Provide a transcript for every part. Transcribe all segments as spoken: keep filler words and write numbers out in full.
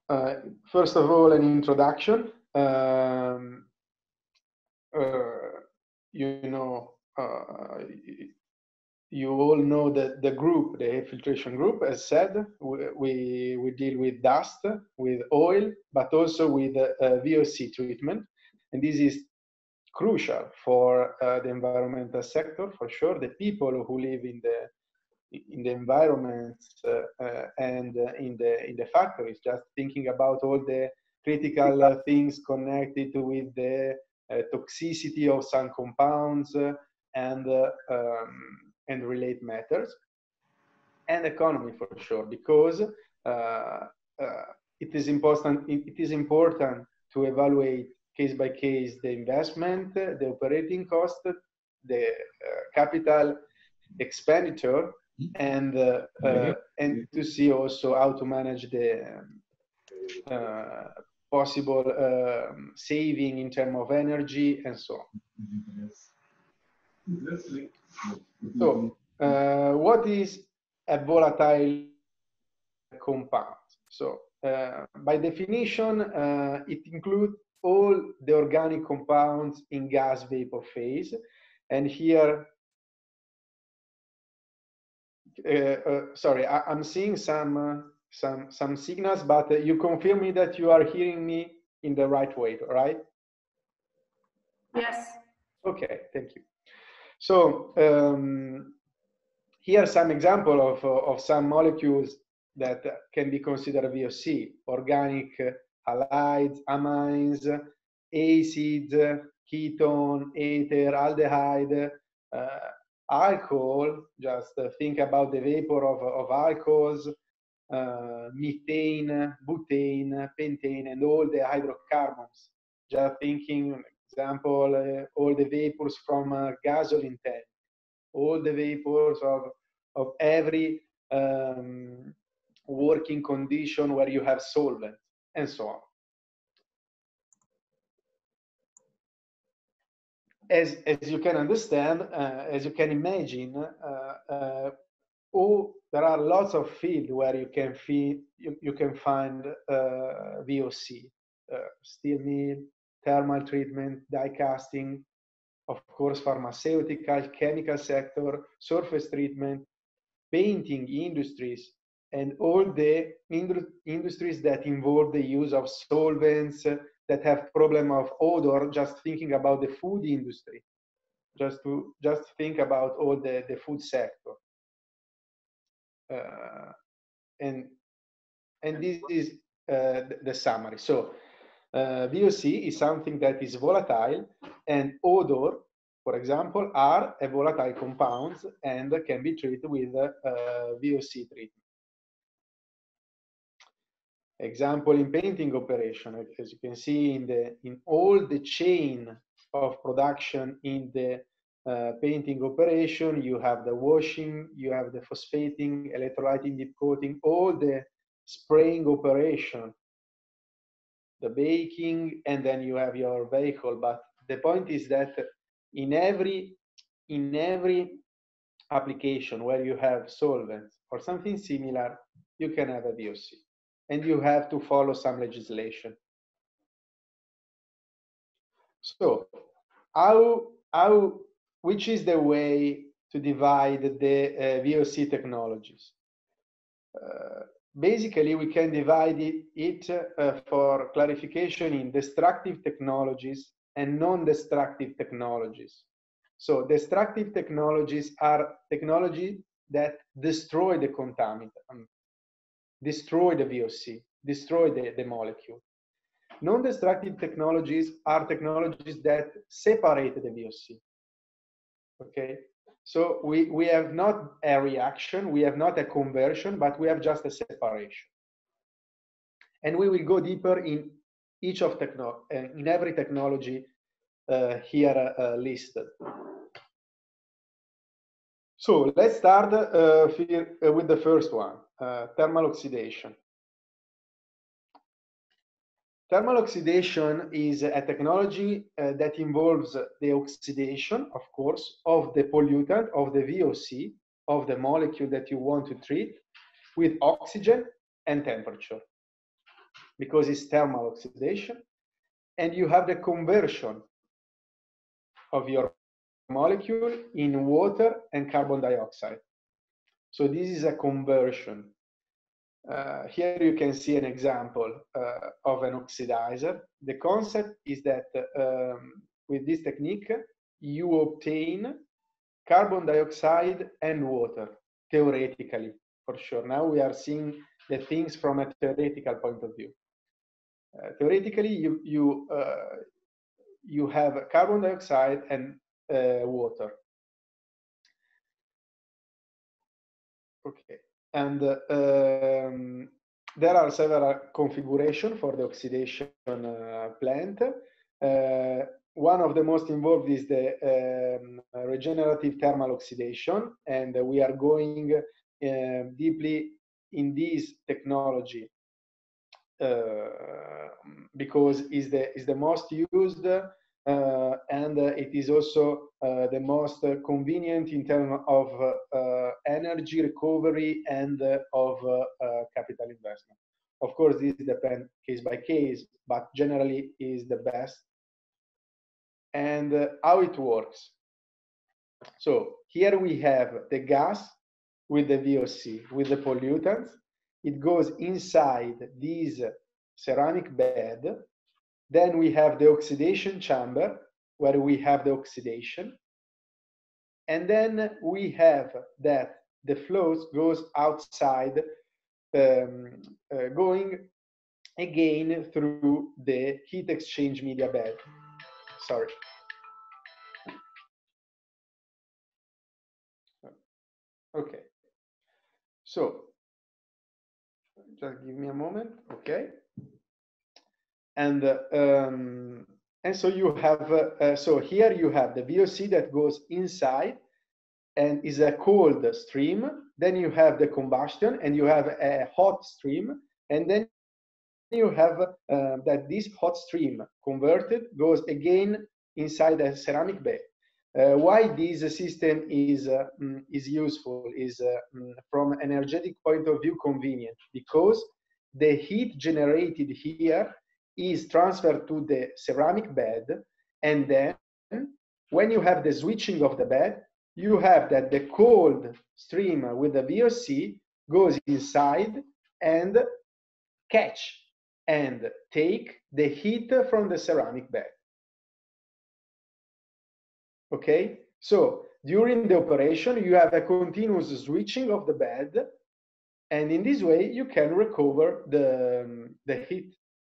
uh, first of all, an introduction. Um, uh, you know, uh, you all know that the group, the air filtration group, as said, we, we, we deal with dust, with oil, but also with uh, uh, V O C treatment. And this is crucial for uh, the environmental sector, for sure. The people who live in the in the environment uh, uh, and uh, in the in the factories, just thinking about all the critical uh, things connected with the uh, toxicity of some compounds uh, and uh, um, and related matters, and economy for sure, because uh, uh, it is important. It, it is important to evaluate case by case the investment, the operating cost, the uh, capital expenditure, and uh, uh, and to see also how to manage the uh, possible uh, saving in terms of energy and so on. So, uh, what is a volatile compound? So, uh, by definition, uh, it includes all the organic compounds in gas vapor phase, and here. Uh, uh, sorry, I, I'm seeing some uh, some some signals, but uh, you confirm me that you are hearing me in the right way, right? Yes. Okay, thank you. So um, here are some example of uh, of some molecules that can be considered V O C: organic halides, amines, acids, ketone, ether, aldehyde. Uh, alcohol, just uh, think about the vapor of, of alcohols, uh, methane, butane, pentane, and all the hydrocarbons. Just thinking, example, uh, all the vapors from a gasoline tank, all the vapors of, of every um, working condition where you have solvent, and so on. As, as you can understand, uh, as you can imagine, uh, uh, oh, there are lots of fields where you can feed, you, you can find uh, V O C, uh, steel mill, thermal treatment, die casting, of course, pharmaceutical, chemical sector, surface treatment, painting industries, and all the industry, industries that involve the use of solvents uh, that have problem of odor. Just thinking about the food industry, just to just think about all the the food sector, uh, and and this is uh, the, the summary. So uh, V O C is something that is volatile, and odor, for example, are a volatile compounds and can be treated with uh, V O C treatment. Example in painting operation, as you can see in the in all the chain of production in the uh, painting operation, you have the washing, you have the phosphating, electrolyting, deep coating, all the spraying operation, the baking, and then you have your vehicle. But the point is that in every in every application where you have solvents or something similar, you can have a V O C. And you have to follow some legislation. So, how, how, which is the way to divide the uh, V O C technologies? Uh, basically, we can divide it, it uh, for clarification in destructive technologies and non-destructive technologies. So, destructive technologies are technologies that destroy the contaminant, um, destroy the V O C, destroy the, the molecule. Non-destructive technologies are technologies that separate the V O C. Okay, so we, we have not a reaction, we have not a conversion, but we have just a separation. And we will go deeper in each of techno, uh, in every technology uh, here uh, listed. So let's start uh, with the first one, uh, thermal oxidation. Thermal oxidation is a technology uh, that involves the oxidation, of course, of the pollutant, of the V O C, of the molecule that you want to treat with oxygen and temperature. because it's thermal oxidation, and you have the conversion of your molecule in water and carbon dioxide. So this is a conversion. Uh, here you can see an example uh, of an oxidizer. The concept is that um, with this technique, you obtain carbon dioxide and water, theoretically, for sure. Now we are seeing the things from a theoretical point of view. Uh, theoretically, you, you, uh, you have carbon dioxide and uh, water. Okay, and uh, um, there are several configurations for the oxidation uh, plant. Uh, one of the most involved is the um, regenerative thermal oxidation, and we are going uh, deeply in this technology uh, because is the is the most used. Uh, and uh, it is also uh, the most uh, convenient in terms of uh, uh, energy recovery and uh, of uh, uh, capital investment. Of course, this depends case by case, but generally is the best. And uh, how it works. So here we have the gas with the V O C, with the pollutants. It goes inside this ceramic bed. Then we have the oxidation chamber, where we have the oxidation. And then we have that the flows goes outside, um, uh, going again through the heat exchange media bed. Sorry. Okay. So, just give me a moment. Okay. And uh, um, and so you have uh, uh, so here you have the V O C that goes inside and is a cold stream. Then you have the combustion, and you have a hot stream, and then you have uh, that this hot stream converted goes again inside a ceramic bed. Uh, why this system is uh, is useful is uh, from an energetic point of view convenient, because the heat generated here is transferred to the ceramic bed, and then when you have the switching of the bed, you have that the cold stream with the V O C goes inside and catch and take the heat from the ceramic bed. Okay, so during the operation, you have a continuous switching of the bed, and in this way, you can recover the, um, the heat.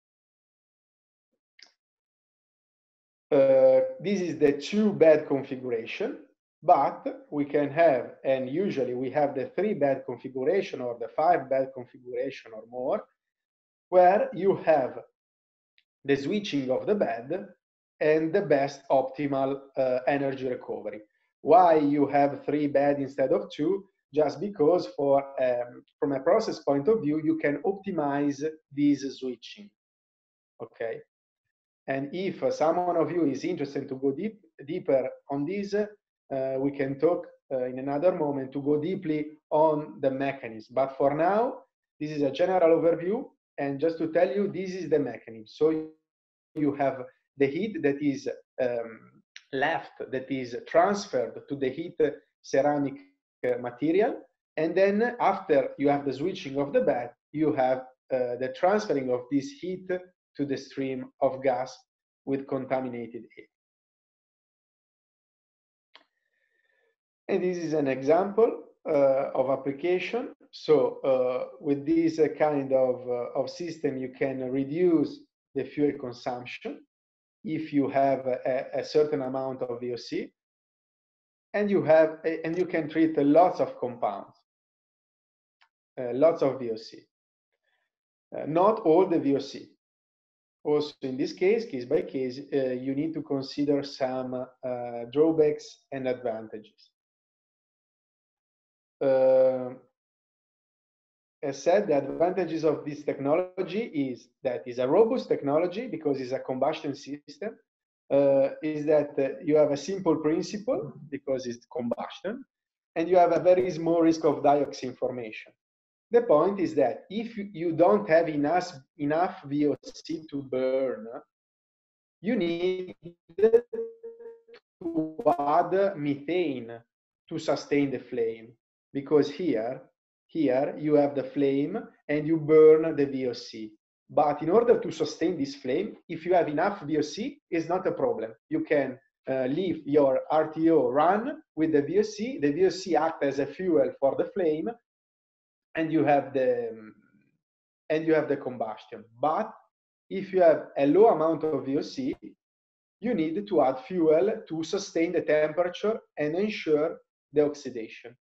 Uh, this is the two bed configuration, but we can have, and usually we have the three bed configuration or the five bed configuration or more, where you have the switching of the bed and the best optimal uh, energy recovery. Why you have three bed instead of two? Just because for um, from a process point of view, you can optimize this switching. Okay. And if uh, someone of you is interested to go deep, deeper on this, uh, we can talk uh, in another moment to go deeply on the mechanism. But for now, this is a general overview. And just to tell you, this is the mechanism. So you have the heat that is um, left, that is transferred to the heat ceramic uh, material. And then after you have the switching of the bed, you have uh, the transferring of this heat to the stream of gas with contaminated air. And this is an example uh, of application. So uh, with this uh, kind of, uh, of system, you can reduce the fuel consumption if you have a, a certain amount of V O C, and you have and you can treat lots of compounds, uh, lots of V O C. Uh, not all the V O C. Also, in this case, case by case, uh, you need to consider some uh, drawbacks and advantages. Uh, as said, the advantages of this technology is that it's a robust technology because it's a combustion system. Uh, is that uh, you have a simple principle because it's combustion, and you have a very small risk of dioxin formation. The point is that if you don't have enough, enough V O C to burn, you need to add methane to sustain the flame, because here, here you have the flame and you burn the V O C. But in order to sustain this flame, if you have enough V O C, it's not a problem. You can uh, leave your R T O run with the V O C. The V O C acts as a fuel for the flame, and you have the and you have the combustion. But if you have a low amount of V O C, you need to add fuel to sustain the temperature and ensure the oxidation.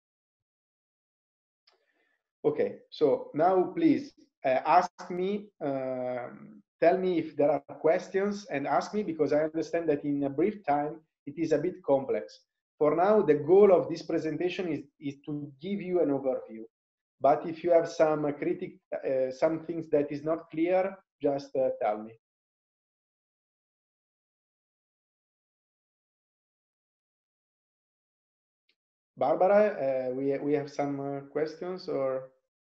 Okay, so now please uh, ask me, um, tell me if there are questions, and ask me, because I understand that in a brief time it is a bit complex. For now, the goal of this presentation is, is to give you an overview. But if you have some critic, uh, some things that is not clear, just uh, tell me. Barbara, uh, we, we have some uh, questions, or?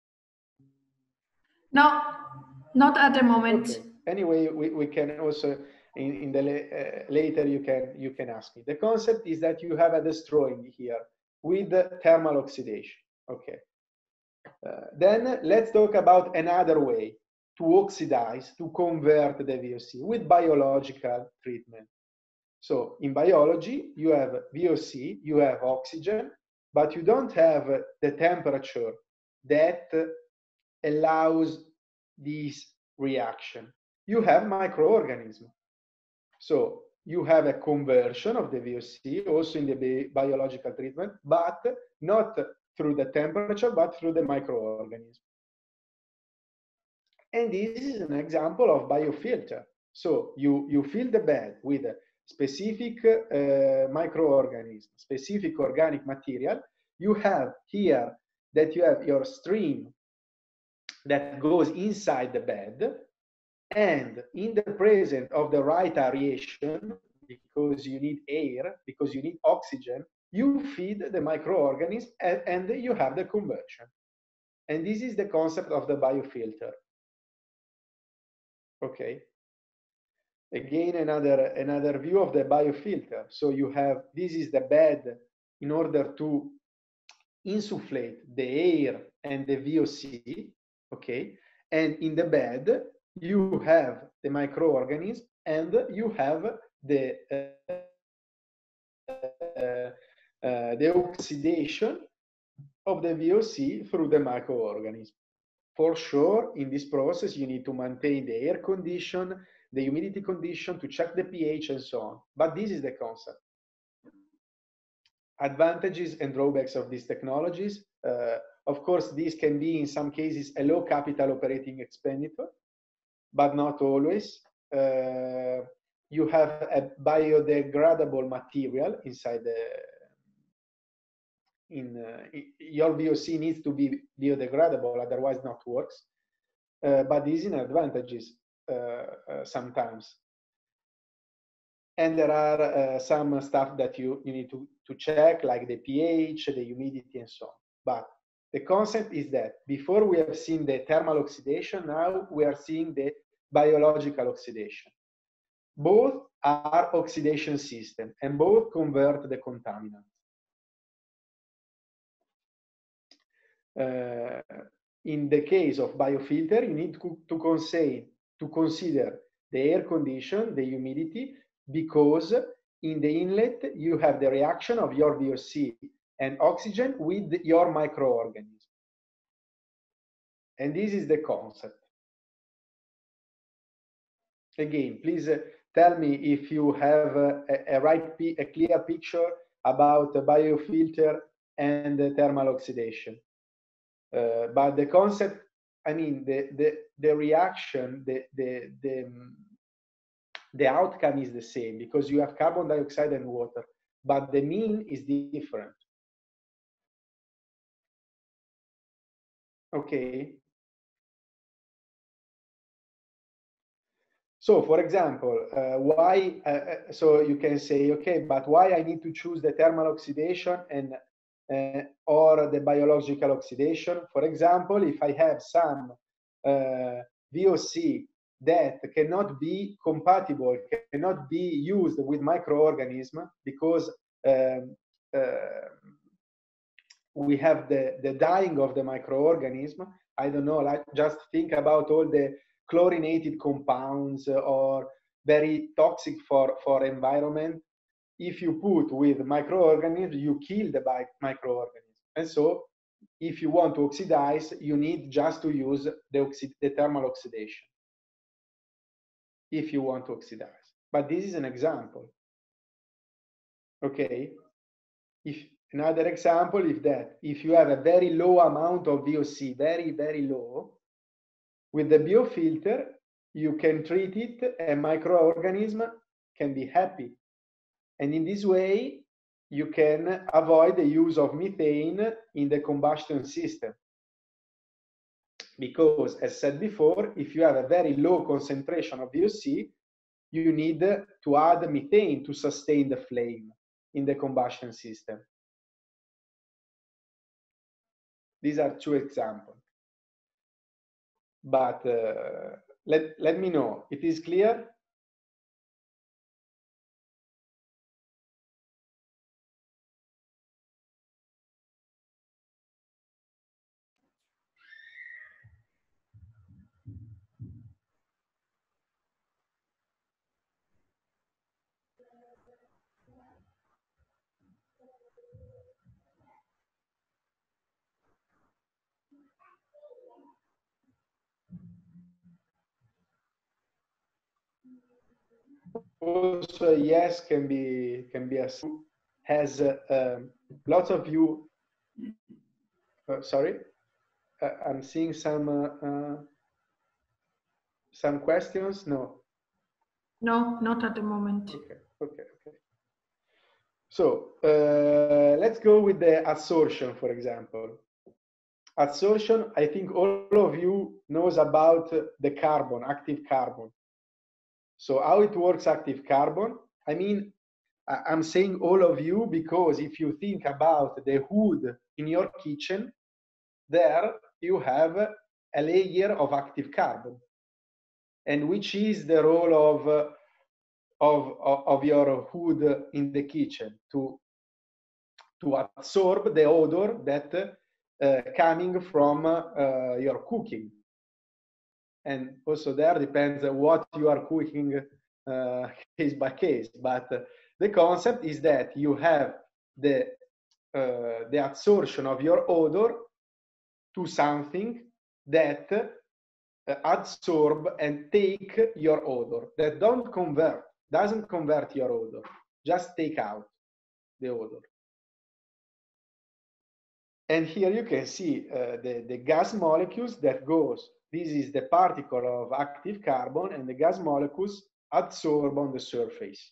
No, not at the moment. Okay. Anyway, we, we can also, in, in the uh, later, you can, you can ask me. The concept is that you have a destroying here with the thermal oxidation. Okay. Uh, then let's talk about another way to oxidize, to convert the V O C with biological treatment. So in biology, you have V O C, you have oxygen, but you don't have the temperature that allows this reaction. You have microorganisms. So you have a conversion of the V O C also in the biological treatment, but not through the temperature, but through the microorganism. And this is an example of biofilter. So you, you fill the bed with a specific uh, microorganism, specific organic material. You have here that you have your stream that goes inside the bed, and in the presence of the right aeration, because you need air, because you need oxygen, you feed the microorganism, and, and you have the conversion. And this is the concept of the biofilter. Okay. Again, another, another view of the biofilter. So you have, this is the bed in order to insufflate the air and the V O C, okay? And in the bed, you have the microorganism and you have the, uh, uh, uh, the oxidation of the V O C through the microorganism. For sure, in this process, you need to maintain the air condition, the humidity condition, to check the pH and so on. But this is the concept. Advantages and drawbacks of these technologies. Uh, of course, this can be, in some cases, a low capital operating expenditure, but not always. Uh, you have a biodegradable material inside the, in, uh, your V O C needs to be biodegradable, otherwise not works. Uh, but these are advantages uh, uh, sometimes. And there are uh, some stuff that you, you need to, to check, like the pH, the humidity, and so on. But the concept is that before we have seen the thermal oxidation, now we are seeing the biological oxidation. Both are oxidation systems, and both convert the contaminants. Uh, in the case of biofilter, you need to, to, consider, to consider the air condition, the humidity, because in the inlet you have the reaction of your V O C and oxygen with your microorganism. And this is the concept. Again, please uh, tell me if you have uh, a, a right, a clear picture about the biofilter and the thermal oxidation. Uh, but the concept, I mean, the the the reaction, the the the the outcome is the same, because you have carbon dioxide and water, but the mean is different. Okay. So, for example, uh, why? Uh, so you can say, okay, but why I need to choose the thermal oxidation and uh, or the biological oxidation. For example, if I have some uh, V O C that cannot be compatible, cannot be used with microorganisms because um, uh, we have the, the dying of the microorganism. I don't know, like just think about all the chlorinated compounds or very toxic for, for environment. If you put with microorganisms, you kill the microorganism. And so if you want to oxidize, you need just to use the, oxid the thermal oxidation if you want to oxidize. But this is an example. Okay? If another example is that if you have a very low amount of V O C, very, very low, with the biofilter, you can treat it and microorganism can be happy. And in this way, you can avoid the use of methane in the combustion system. Because, as said before, if you have a very low concentration of V O C, you need to add methane to sustain the flame in the combustion system. These are two examples. But uh, let, let me know, it is clear? Also, yes, can be can be assumed. Has uh, um, lots of you. Uh, sorry, uh, I'm seeing some uh, uh, some questions. No. No, not at the moment. Okay. Okay. Okay. So uh, let's go with the adsorption, for example. Adsorption. I think all of you knows about the carbon, active carbon. So how it works, active carbon? I mean, I'm saying all of you because if you think about the hood in your kitchen, there you have a layer of active carbon. And which is the role of, uh, of, of your hood in the kitchen? To, to absorb the odor that uh, coming from uh, your cooking. And also there depends on what you are cooking uh, case by case. But uh, the concept is that you have the, uh, the adsorption of your odor to something that uh, absorb and take your odor, that don't convert, doesn't convert your odor, just take out the odor. And here you can see uh, the, the gas molecules that goes, this is the particle of active carbon, and the gas molecules adsorb on the surface.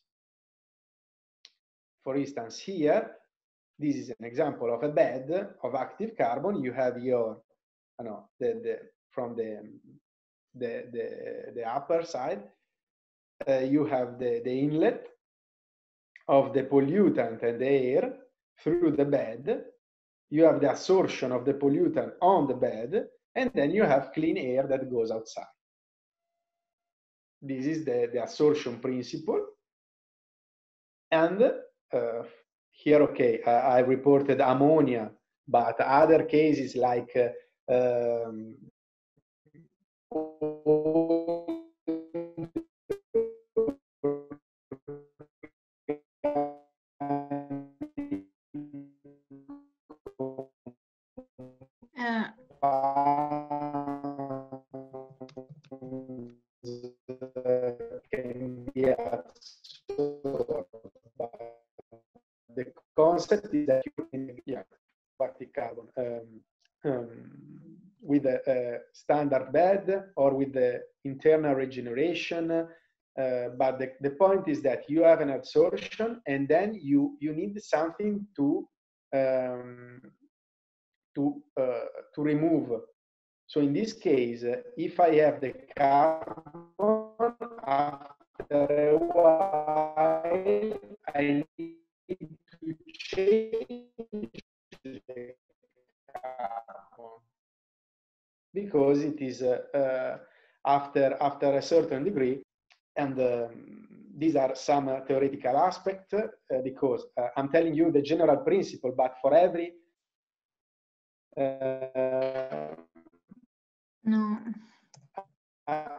For instance, here, this is an example of a bed of active carbon. You have your, I know, the, the, from the, the, the, the upper side, uh, you have the, the inlet of the pollutant and the air through the bed. You have the adsorption of the pollutant on the bed, and then you have clean air that goes outside. This is the, the adsorption principle. And uh, here, okay, I, I reported ammonia, but other cases like uh, um, Uh, can be absorbed. The concept is that you can, yeah, active carbon um, um, with a, a standard bed or with the internal regeneration. Uh, but the, the point is that you have an adsorption, and then you you need something to um, to uh, to remove. So in this case, uh, if I have the carbon, after a while, I need to change because it is uh, uh, after after a certain degree, and um, these are some uh, theoretical aspects uh, because uh, I'm telling you the general principle, but for every uh, No. uh,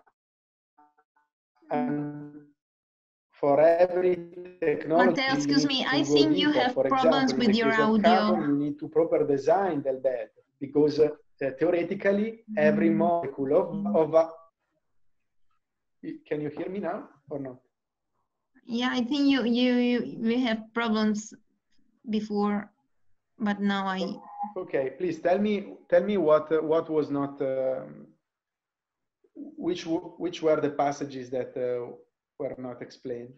and for every technology, Matteo, you excuse need me, to I go think you deeper. have For problems example, in with the your case of audio. carbon, you need to proper design the bed because uh, theoretically, every molecule of, of a, can you hear me now or not? Yeah, I think you you you we have problems before, but now I. Okay, please tell me tell me what uh, what was not um, which which were the passages that uh, were not explained.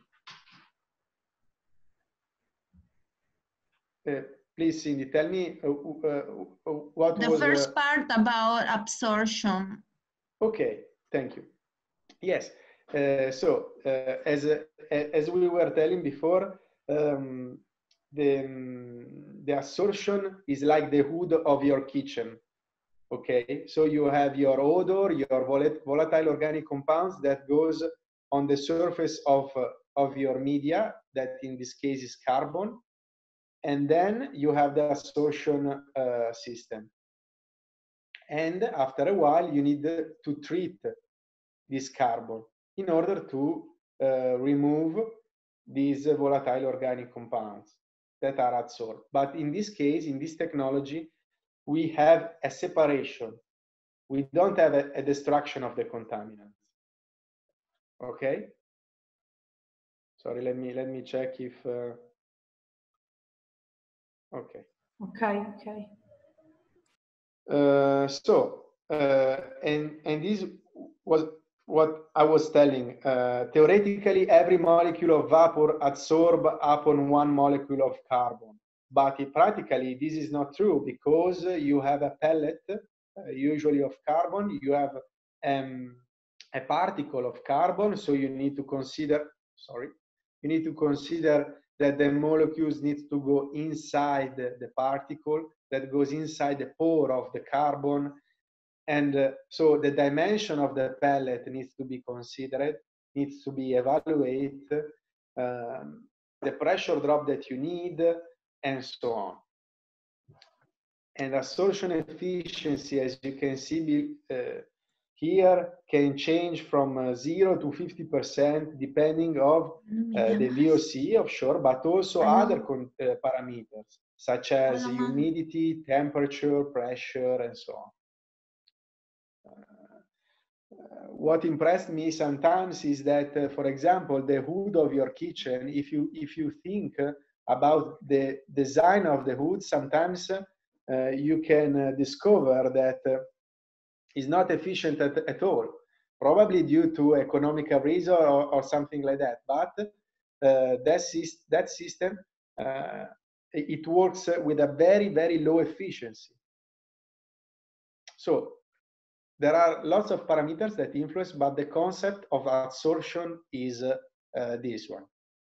Uh, please, Cindy, tell me uh, uh, what the was the first uh, part about absorption. Okay, thank you. Yes. Uh, so uh, as uh, as we were telling before, um, the um, the absorption is like the hood of your kitchen. Okay, so you have your odor, your volatile organic compounds that goes on the surface of uh, of your media, that in this case is carbon, and then you have the absorption uh, system. And after a while, you need to treat this carbon in order to uh, remove these volatile organic compounds that are adsorbed. But in this case, in this technology, we have a separation. We don't have a, a destruction of the contaminants. Okay? Sorry, let me let me check if. Uh, okay. Okay. Okay. Uh, so uh, and and this was what I was telling. Uh, theoretically, every molecule of vapor adsorb upon one molecule of carbon, but it, practically this is not true because you have a pellet, uh, usually of carbon. You have um, a particle of carbon, so you need to consider. Sorry, you need to consider that the molecules need to go inside the particle that goes inside the pore of the carbon. And uh, so the dimension of the pellet needs to be considered, needs to be evaluated, um, the pressure drop that you need, and so on. And absorption efficiency, as you can see uh, here, can change from uh, zero to fifty percent depending of uh, the V O C offshore, but also other con uh, parameters such as humidity, temperature, pressure, and so on. Uh, what impressed me sometimes is that, uh, for example, the hood of your kitchen, if you if you think uh, about the design of the hood, sometimes uh, you can uh, discover that uh, is not efficient at, at all, probably due to economical reason or, or something like that. But uh, that, that system, uh, it works with a very, very low efficiency. So there are lots of parameters that influence, but the concept of absorption is uh, uh, this one.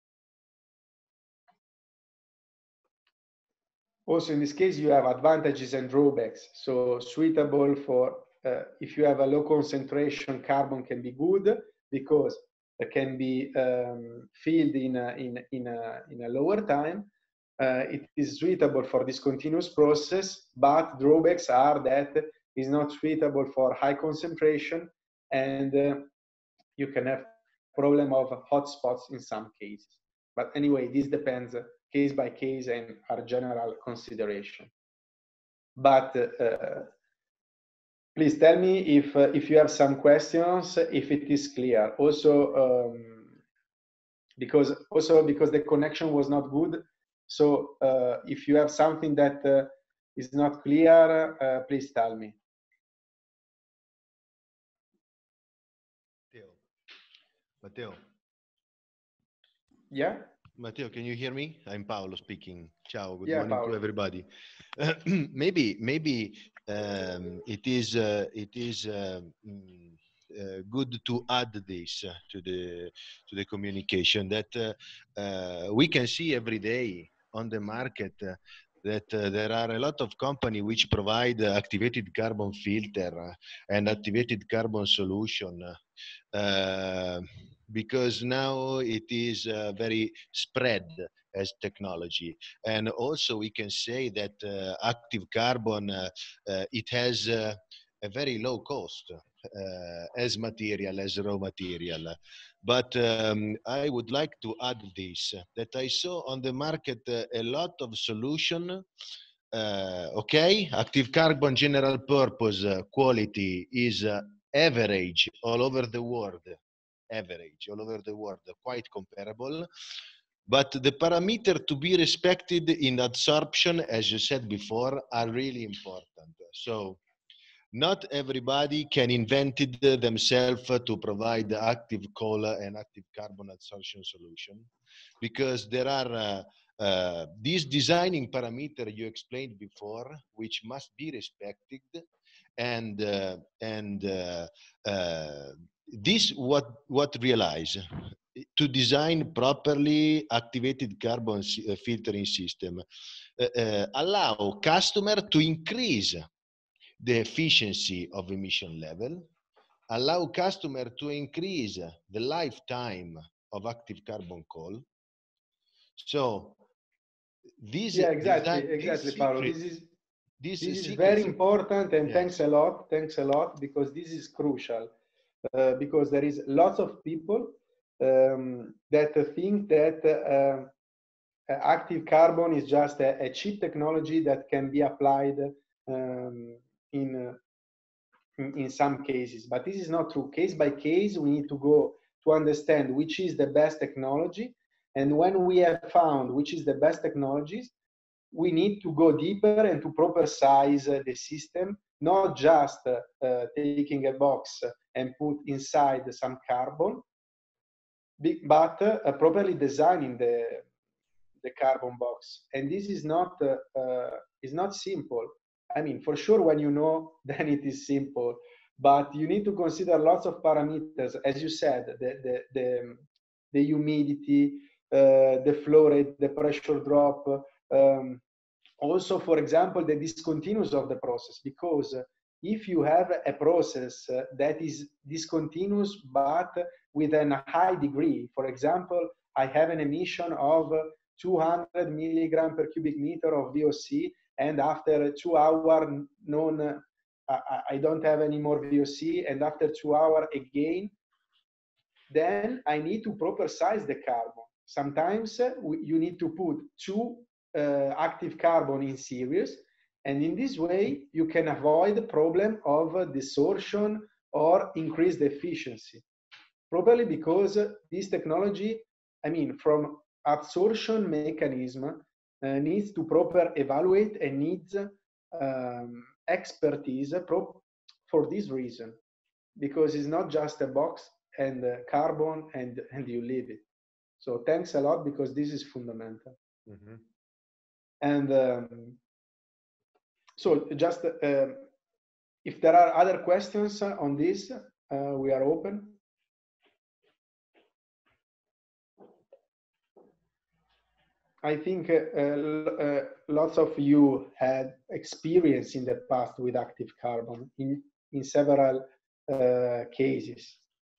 Also, in this case, you have advantages and drawbacks. So suitable for, uh, if you have a low concentration, carbon can be good because it can be um, filled in a, in, in, a, in a lower time. Uh, it is suitable for this continuous process, but drawbacks are that it's not suitable for high concentration, and uh, you can have problem of hotspots in some cases. But anyway, this depends case by case and our general consideration. But uh, please tell me if uh, if you have some questions, if it is clear. Also, um, because also because the connection was not good. So uh, if you have something that uh, is not clear, uh, please tell me. Matteo. Matteo. Yeah. Matteo, can you hear me? I'm Paolo speaking. Ciao, good yeah, morning Paolo. to everybody. Uh, maybe, maybe um, it is uh, it is uh, mm, uh, good to add this uh, to the to the communication that uh, uh, we can see every day on the market uh, that uh, there are a lot of companies which provide uh, activated carbon filter uh, and activated carbon solution uh, because now it is uh, very spread as technology. And also we can say that uh, active carbon, uh, uh, it has uh, a very low cost uh, as material, as raw material. But um, I would like to add this, that I saw on the market uh, a lot of solution. Uh, okay, active carbon general purpose uh, quality is uh, average all over the world, average all over the world, quite comparable. But the parameter to be respected in absorption, as you said before, are really important. So not everybody can invent it themselves to provide active coal and active carbon adsorption solution, because there are uh, uh, these designing parameters you explained before, which must be respected, and uh, and uh, uh, this what what realize to design properly activated carbon filtering system uh, uh, allow customer to increase the efficiency of emission level, allow customer to increase the lifetime of active carbon coal. So this Yeah, exactly, design, exactly, this Paolo. secret, This is this this is secret, very important, and yes. thanks a lot, thanks a lot, because this is crucial. Uh, because there is lots of people um, that think that uh, active carbon is just a, a cheap technology that can be applied um, in, uh, in in some cases. But this is not true. Case by case, we need to go to understand which is the best technology, and when we have found which is the best technologies, we need to go deeper and to proper size uh, the system, not just uh, uh, taking a box and put inside some carbon, but uh, properly designing the the carbon box. And this is not uh, uh, is not simple. I mean, for sure, when you know, then it is simple. But you need to consider lots of parameters, as you said, the the the, the humidity, uh, the flow rate, the pressure drop. Um, also, for example, the discontinuous of the process, because if you have a process that is discontinuous but with a high degree, for example, I have an emission of two hundred milligram per cubic meter of V O C, and after two hours, none, I, I don't have any more V O C, and after two hours again, then I need to proper size the carbon. Sometimes uh, we, you need to put two uh, active carbon in series, and in this way you can avoid the problem of uh, distortion or increase the efficiency. Probably because uh, this technology, I mean, from absorption mechanism, uh, needs to proper evaluate and needs um, expertise pro for this reason, because it's not just a box and uh, carbon and and you leave it. So thanks a lot, because this is fundamental. Mm-hmm. And um, so just uh, if there are other questions on this, uh, we are open. I think uh, uh, lots of you had experience in the past with active carbon in in several uh, cases.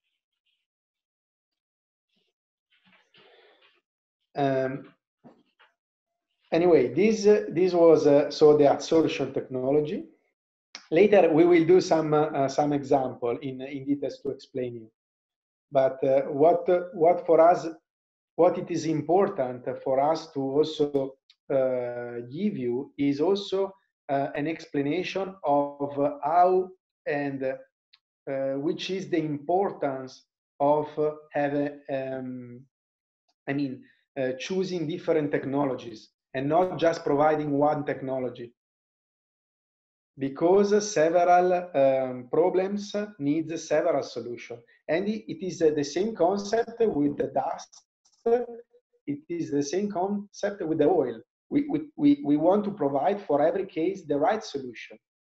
Um, anyway, this uh, this was uh, so the adsorption technology. Later we will do some uh, some example in in details to explain you. But uh, what uh, what for us, what it is important for us to also uh, give you is also uh, an explanation of uh, how and uh, which is the importance of uh, having um, I mean, uh, choosing different technologies and not just providing one technology, because several um, problems need several solutions. And it is uh, the same concept with the dust. It is the same concept with the oil. We, we, we, we want to provide for every case the right solution.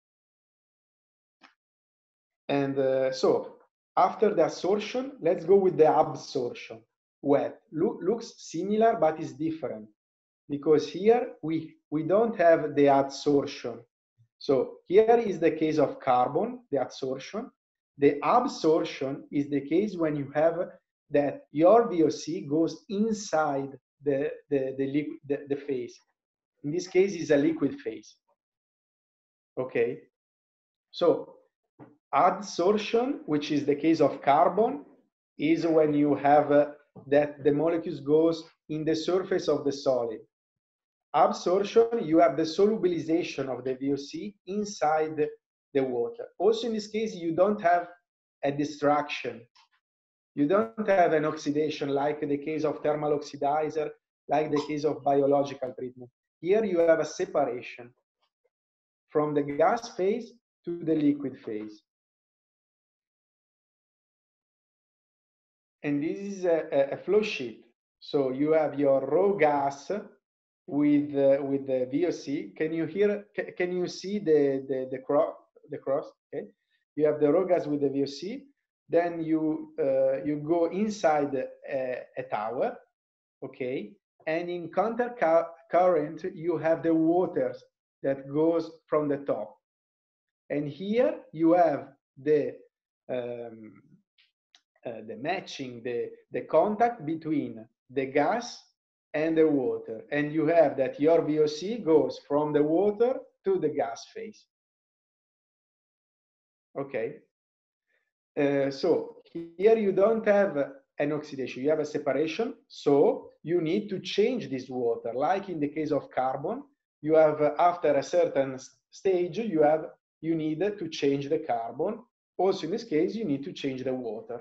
And uh, so after the adsorption, let's go with the absorption. Wet. Look, looks similar, but is different. because here we, we don't have the adsorption. So here is the case of carbon, the adsorption. The absorption is the case when you have that your V O C goes inside the, the, the, liquid, the, the phase. In this case, it's a liquid phase. Okay. So adsorption, which is the case of carbon, is when you have uh, that the molecules goes in the surface of the solid. Absorption, you have the solubilization of the V O C inside the, the water. Also in this case, you don't have a distraction. You don't have an oxidation like the case of thermal oxidizer, like the case of biological treatment. Here you have a separation from the gas phase to the liquid phase. And this is a, a flow sheet. So you have your raw gas with uh, with the V O C. Can you hear? Can you see the the the cross? The cross. Okay. You have the raw gas with the V O C. Then you uh, you go inside a, a tower. Okay. And in counter current, you have the waters that goes from the top. And here you have the um, uh, the matching, the the contact between the gas and the water, and you have that your V O C goes from the water to the gas phase. Okay, uh, so here you don't have an oxidation, you have a separation, so you need to change this water. Like in the case of carbon, you have uh, after a certain stage, you have you need to change the carbon. Also in this case, you need to change the water,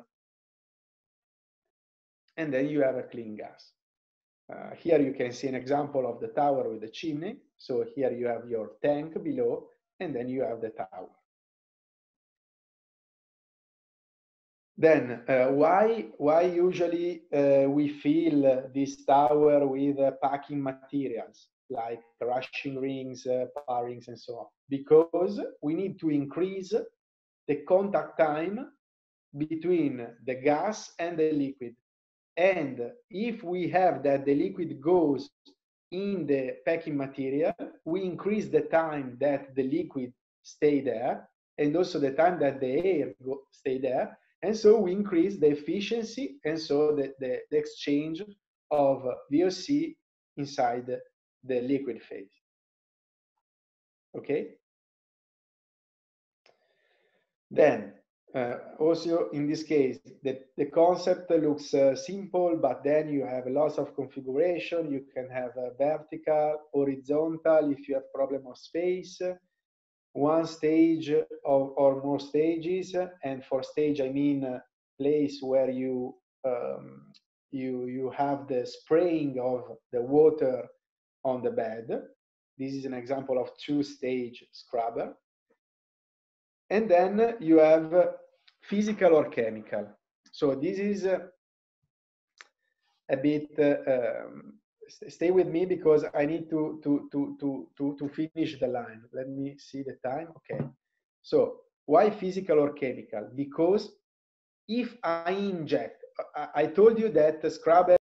and then you have a clean gas. Uh, here you can see an example of the tower with the chimney. So here you have your tank below, and then you have the tower. Then uh, why, why usually uh, we fill this tower with uh, packing materials like crushing rings, uh, par rings, and so on? Because we need to increase the contact time between the gas and the liquid. And if we have that the liquid goes in the packing material, we increase the time that the liquid stay there, and also the time that the air go, stay there. And so we increase the efficiency, and so the, the, the exchange of V O C inside the, the liquid phase. Okay? Then, Uh, also, in this case, the, the concept looks uh, simple, but then you have lots of configuration. You can have a vertical, horizontal, if you have problem of space, one stage of, or more stages. And for stage, I mean a place where you, um, you, you have the spraying of the water on the bed. This is an example of two-stage scrubber. And then you have physical or chemical. So this is uh, a bit, uh, um, stay with me because I need to, to, to, to, to, to finish the line. Let me see the time. Okay. So why physical or chemical? Because if I inject, I, I told you that the scrubber